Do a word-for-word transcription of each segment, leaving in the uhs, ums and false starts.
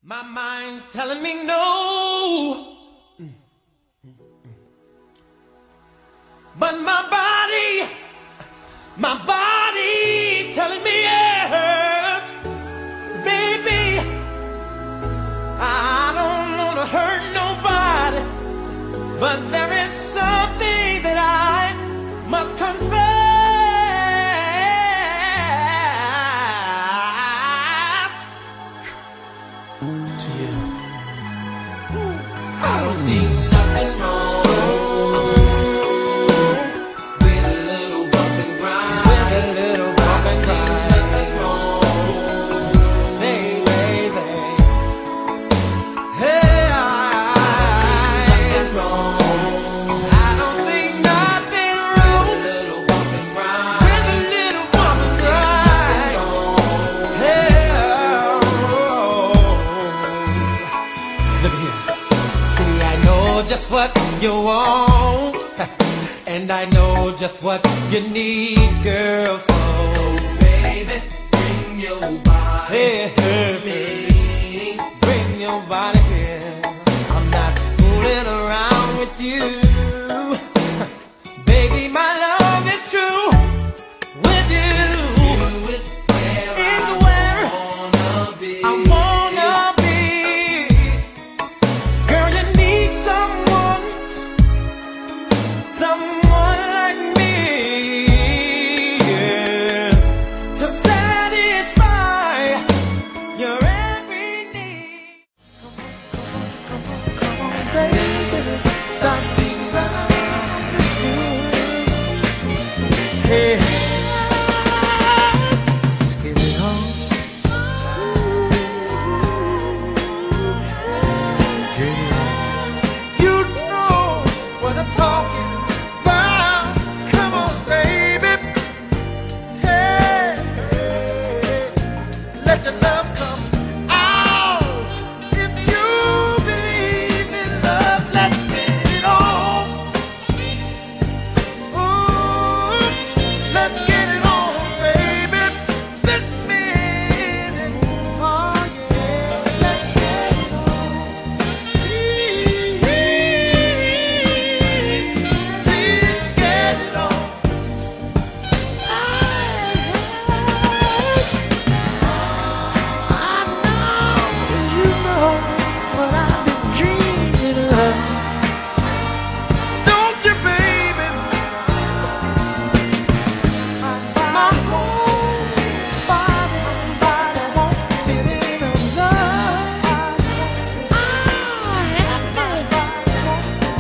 My mind's telling me no, but my body, my body's telling me yes. Baby, I don't want to hurt nobody, but there is something that I must confess to you. I don't see nothing wrong with a little bump and grind. With a little bump and grind. Nothing wrong, baby, baby. Hey, I don't see nothing wrong. I don't see nothing wrong with a little bump and grind. With a little bump and grind. Hey, look here. See, I know just what you want, and I know just what you need, girl. So, baby, bring your body to me. Bring your body here. I'm not fooling around with you. Baby, my love is true. With you, you is where, is where I wanna be. I wanna be. Girl, you need someone, someone like me, yeah, to satisfy your every need. Come on, come on, baby, stop being around the rules. Hey, let's get it on. Get it on. You know what I'm talking about. Come on, baby. Hey, hey, let your love come out. If you believe in love, let's get it on. Ooh, let's get it on, baby. This minute, oh yeah, let's get it on. Please, please get it on. I know you know what I've been dreaming of. Don't you, baby? My whole body, body wants a feeling of love. I have my body wants it.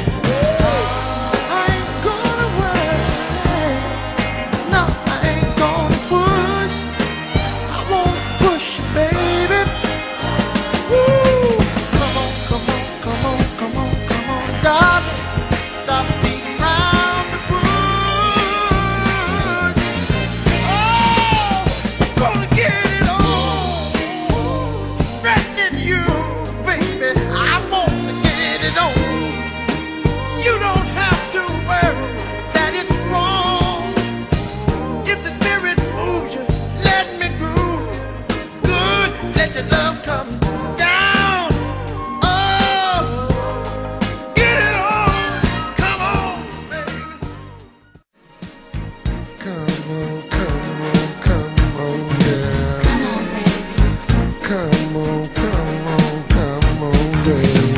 I ain't gonna worry. No, I ain't gonna push. I won't push, baby. Woo! Come on, come on, come on, come on, come on, darling. Stop beating around the bush. Oh, gonna get it on. Threatening you, baby. I wanna get it on. You don't have to worry that it's wrong. If the spirit moves you, let me groove. Good, let your love come down. Oh, get it on. Come on, baby. Come on, come on, come on, girl. Come on, come on, come on, baby.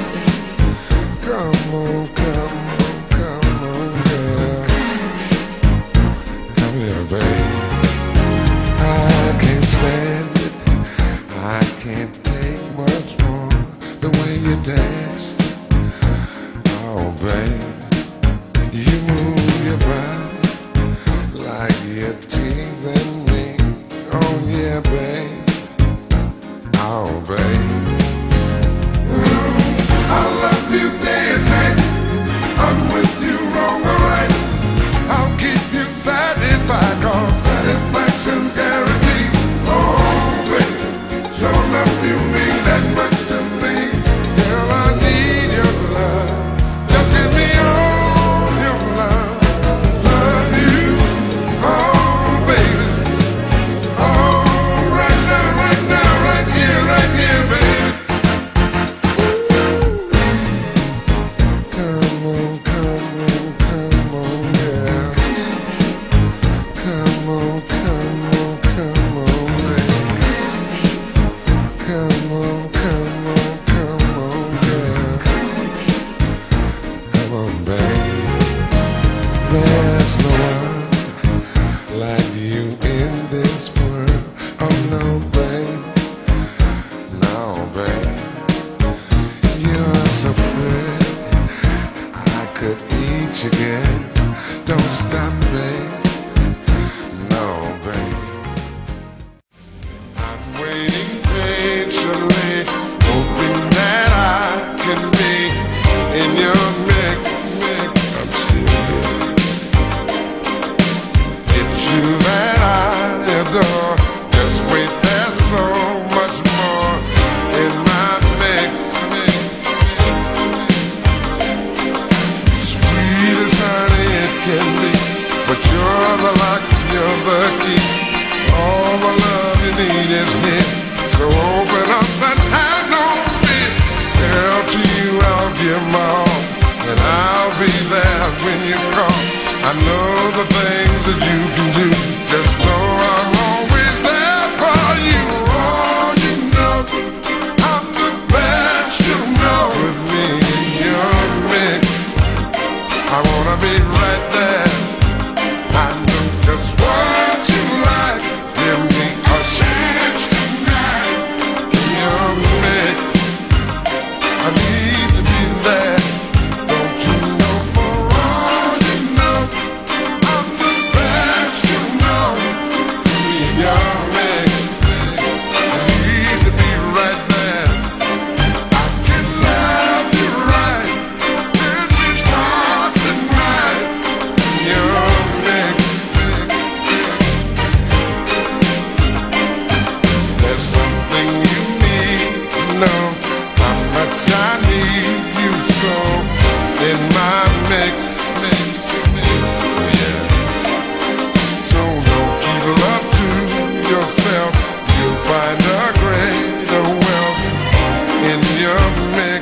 Come on, come on, come on, girl. Come here, baby. I can't stand it. I can't take much more. The way you dance, oh, baby. You move your body like you're teasing me. Oh yeah, babe. Oh, babe. I love you day and night. I'm with you wrong or right. I'll keep you satisfied, 'cause satisfaction's guaranteed. Oh, baby, sure enough you mean that much to me. Girl, I need your love. Just give me all your love. Love you, oh baby. Oh, right now, right now, right here, right here, baby. when you call. I know the things that you can do. Just know I'm always there for you. Oh, you know I'm the best, you know. Put me in your mix. I wanna be right there. I know just what you like. Give me a chance tonight in your mix. I need to be there. Don't you know, for all you know, I'm the best, you know. In your mix, I need to be right there. I can love you right. Let me start tonight in your mix. There's something you need to know. How much I need you so in my mix, mix, mix, yeah. So don't keep love to yourself. You'll find a greater wealth in your mix.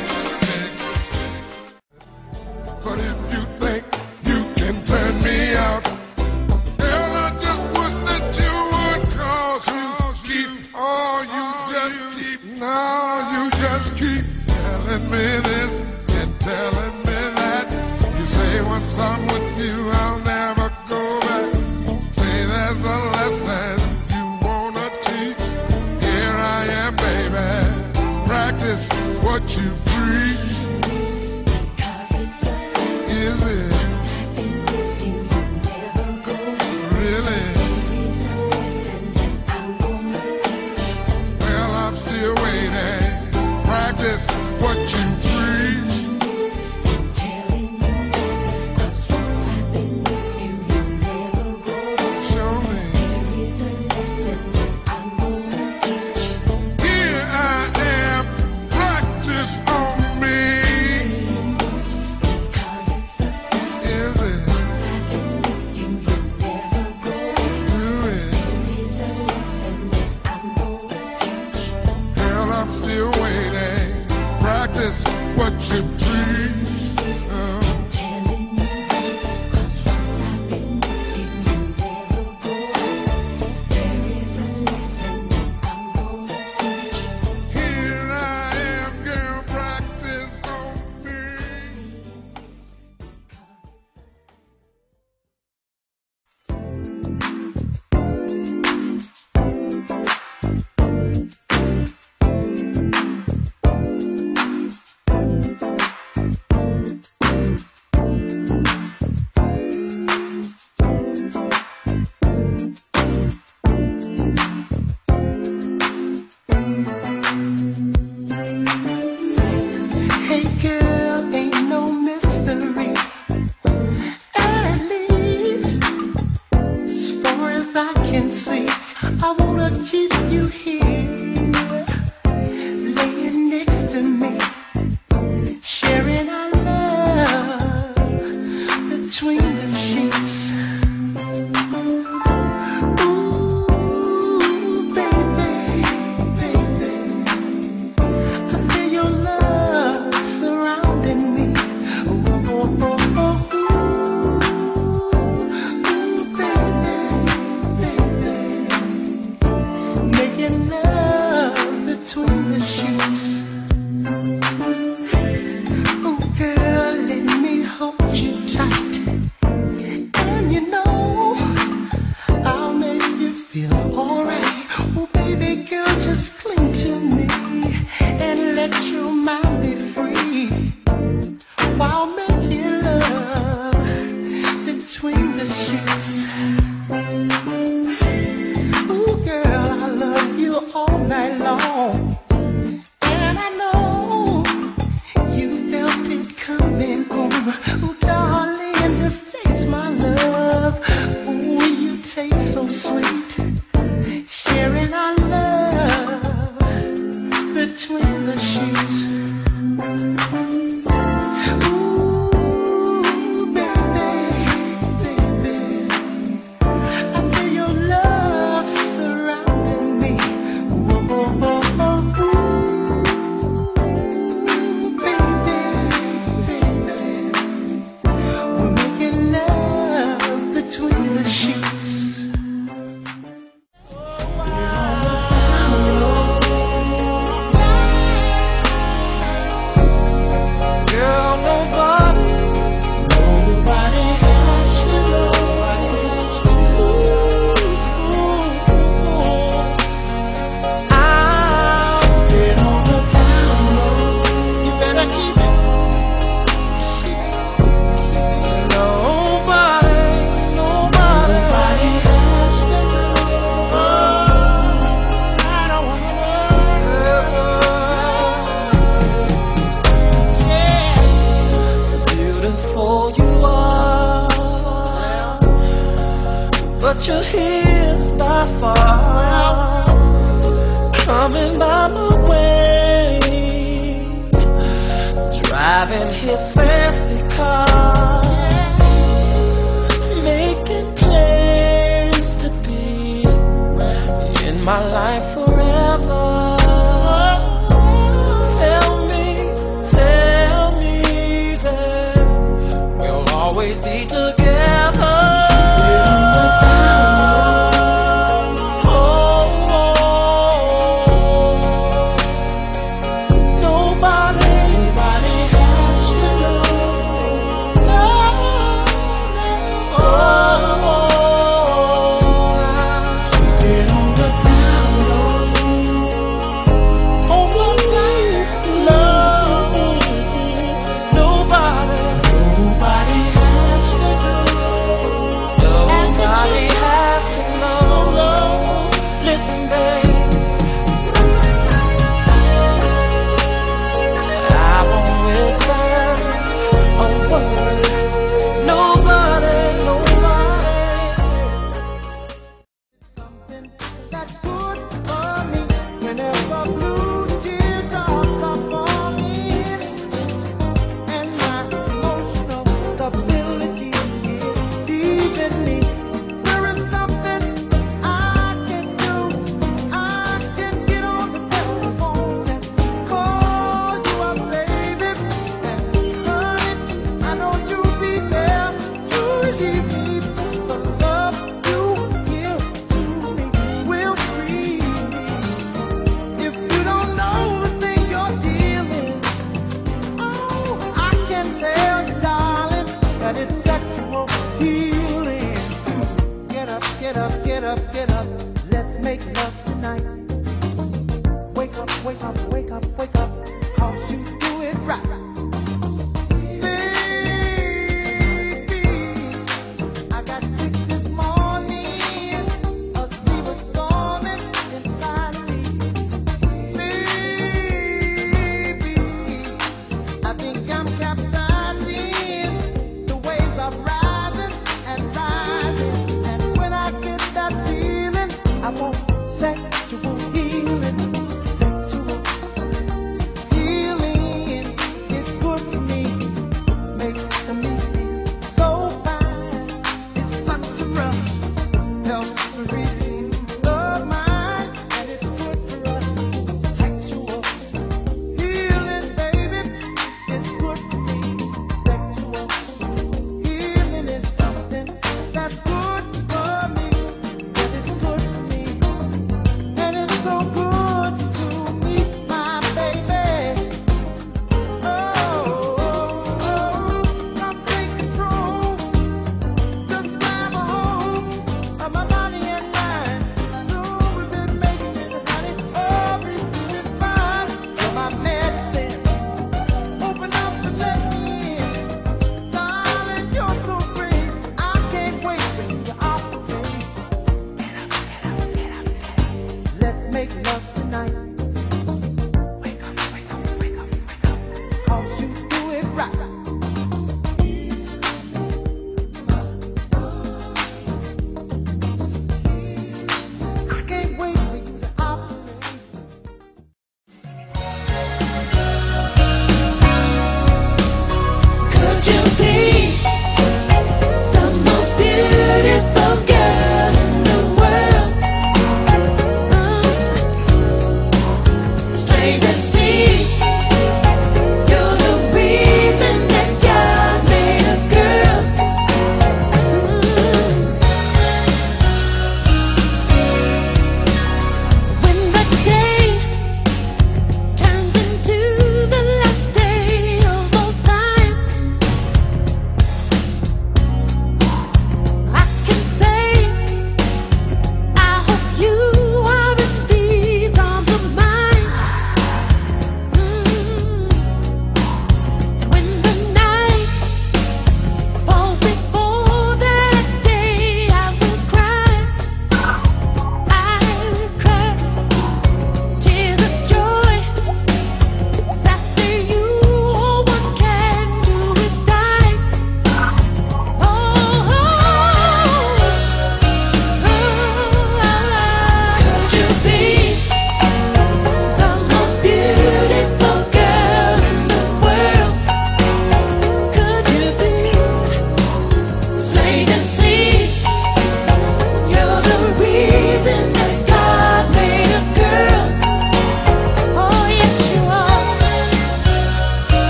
But if you think you can turn me out, girl, I just wish that you would, 'cause you keep, oh, you just keep, no, you just keep telling me this and telling me that. You say what's up with you, I'll never go back. Say there's a lesson you wanna teach. Here I am, baby. Practice what you preach. Is it really? Well, I'm still waiting. Practice what you preach. Show me. Here I am. Practice on me. Is it? Do it. Girl, I'm still waiting. Practice what you preach. Uh, Here I am, girl, practice on me. Hey girl, ain't no mystery. At least, as far as I can see, I wanna keep you here, laying next to me, sharing our love between the sheets. Ooh, baby, baby, I feel your love surrounding me. Ooh, oh, oh, oh, ooh, baby, baby, making love between the sheets. Ooh, girl, let me hold you tight, and you know I'll make you feel alright. Oh, baby girl, just cling to me and let your mind be free while making love between the sheets. Ooh, girl, I love you all night long, and I know you felt it coming on. Ooh, darling, just taste my love. Ooh, you taste so sweet, sharing our love between the sheets. Ooh, baby, baby, I feel your love surrounding me. Ooh, oh, oh, oh, ooh, baby, baby, we're making you're here by far, coming by my way, driving his fancy car, making plans to be in my life forever. Tell me, tell me that we'll always be together.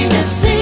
to see.